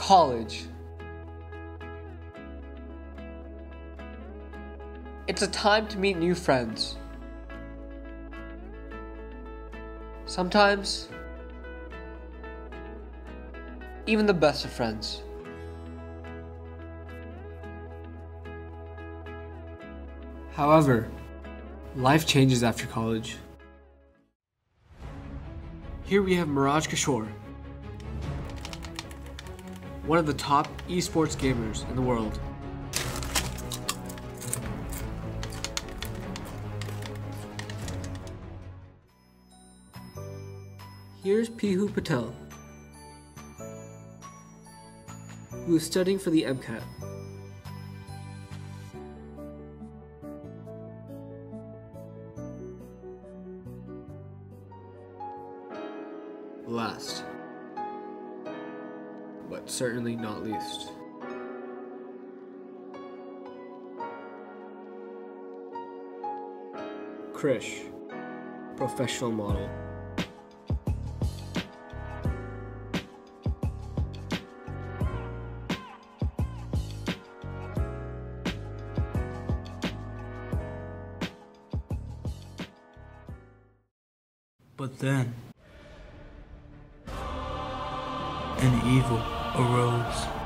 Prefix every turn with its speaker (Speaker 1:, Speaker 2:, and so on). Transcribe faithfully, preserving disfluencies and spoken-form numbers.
Speaker 1: College. It's a time to meet new friends. Sometimes, even the best of friends. However, life changes after college. Here we have Miraj Kishore, one of the top esports gamers in the world. Here's Pihu Patel, who is studying for the MCAT. Last, but certainly not least, Krish, professional model.
Speaker 2: But then, an evil arose.